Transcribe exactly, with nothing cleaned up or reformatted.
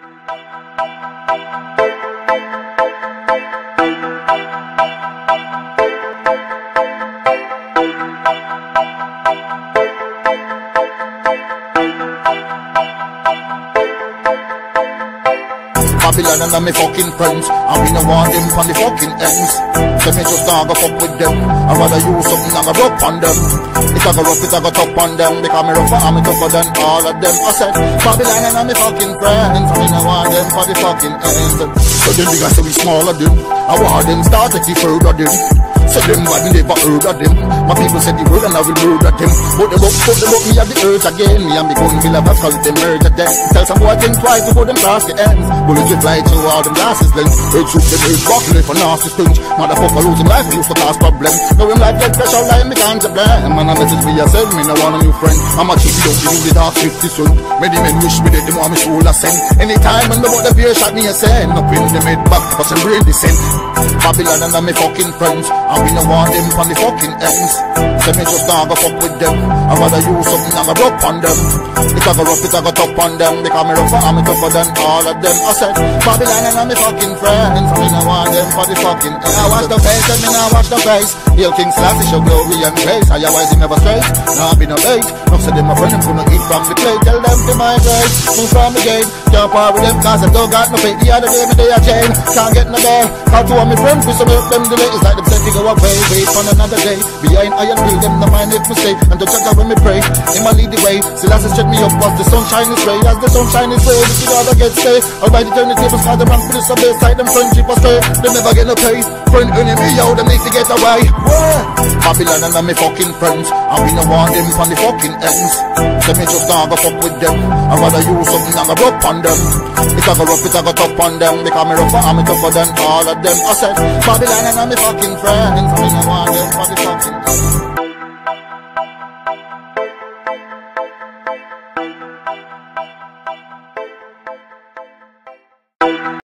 Babylon and me fucking friends, and we no want them from the fucking ends. So me just not go fuck with them. I'd rather use something and go rough on them. It a go rough, it a go tough on them. Because me rougher and me tougher than all of them. I said, Babylon and me fucking friends, and we no want them for the fucking ends. So them big and so we smaller them. I want them start to keep further them. So them bad never heard of them. My people said the word and I will murder them. But the book, put the book, me at the earth again. Me and me gun will have a cause they murder them. Tell some boy think twice before them cross the ends. Bullets will fly through all them glasses then. Earth shoot them, earth buckle for nasty stinch. Motherfucker losing life used to cause problem. Now him like blood pressure, like me can't blame. Man, I message me yourself, me no want a new friend. I'm a chief, don't give me the dark fifty soon. Many men wish me dead, them want me shoulder send. Anytime when the bout the beer shot me a send. Up in the mid back, cause I'm really sent. Babylon and me fucking friends, and we no want them from the fucking ends. So me just not go fuck with them. I'd rather use something and go rough on them. It a go rough, it a go tough on them. Because me rougher and me tougher than all of them. I said, Babylon and me fucking friends, and we no want them for the fucking ends. I watch the face and me now watch the face. Hail King Selassie, show glory and grace. Otherwise he never straight, now I be no bait. No say them my friend, them couldn't eat from the plate. Tell them to migrate, move from the gate. Can't part with them cause I don't got no faith. The other day me they a chain, can't get no there. Call two of my friends, we some help them delay. It's like them said they go away, wait for another day. Behind iron will them no mind if me stay. And to check out when me pray, in my lead the way. Selassie set me up as the sunshine is ray. As the sunshine is ray, the other get stay. I'll buy the turn the tables, cause them run for the subway. Side them friendship or stay, they never get no pay. Friend enemy, yo, them need to get away. Where? Babylon and me fucking friends, and we no want them from the fucking ends. So me just not go fuck with them. I'd rather use something and go rough on them. It a go rough, it a go tough on them. Because me rougher and me tougher than all of them. I said, Babylon and me fucking friends, and we no want them for the fucking